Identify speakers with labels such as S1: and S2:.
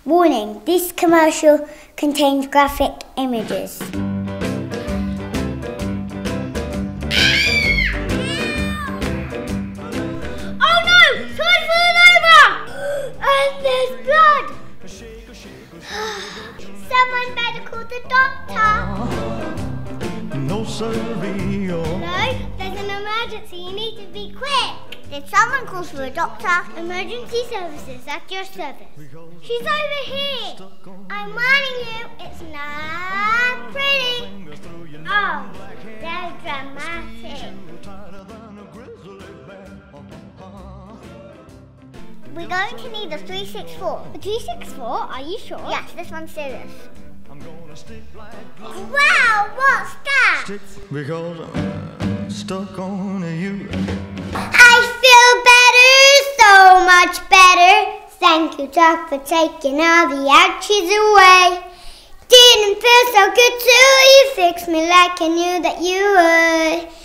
S1: Warning, this commercial contains graphic images. Oh no! Someone fell over! And there's blood! Someone better call the doctor.
S2: No siree.
S1: Hello? There's an emergency. You need to be quick. Did someone call for a doctor? Emergency services at your service. She's over here. I'm warning you, it's not pretty. Oh, they're dramatic. We're going to need a 364. A 364? Are you sure? Yes, this one's serious. Wow, what's that?
S2: Because I'm stuck on you.
S1: I feel better, so much better. Thank you, Doc, for taking all the ouchies away. Didn't feel so good till you fixed me like I knew that you would.